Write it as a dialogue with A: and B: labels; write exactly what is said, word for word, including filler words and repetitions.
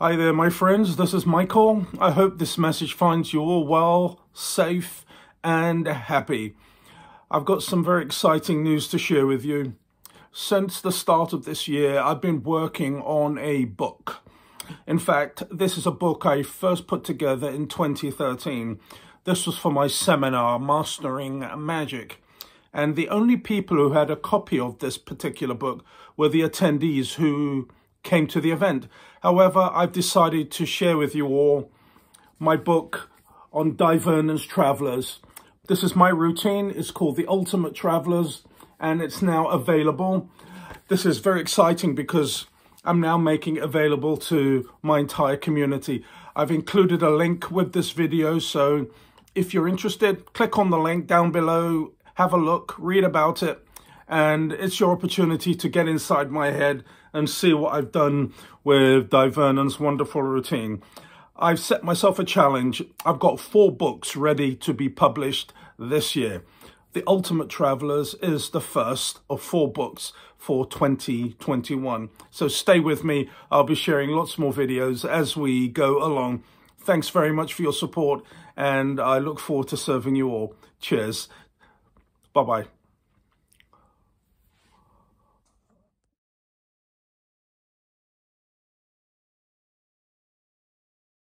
A: Hi there, my friends. This is Michael. I hope this message finds you all well, safe, and happy. I've got some very exciting news to share with you. Since the start of this year, I've been working on a book. In fact, this is a book I first put together in twenty thirteen. This was for my seminar, Mastering Magic. And the only people who had a copy of this particular book were the attendees who came to the event. However, I've decided to share with you all my book on Divernan's Travellers. This is my routine. It's called The Ultimate Travellers, and it's now available. This is very exciting because I'm now making it available to my entire community. I've included a link with this video, so if you're interested, click on the link down below, have a look, read about it, and it's your opportunity to get inside my head and see what I've done with Divernan's wonderful routine. I've set myself a challenge. I've got four books ready to be published this year. The Ultimate Travellers is the first of four books for twenty twenty-one. So stay with me. I'll be sharing lots more videos as we go along. Thanks very much for your support, and I look forward to serving you all. Cheers. Bye-bye.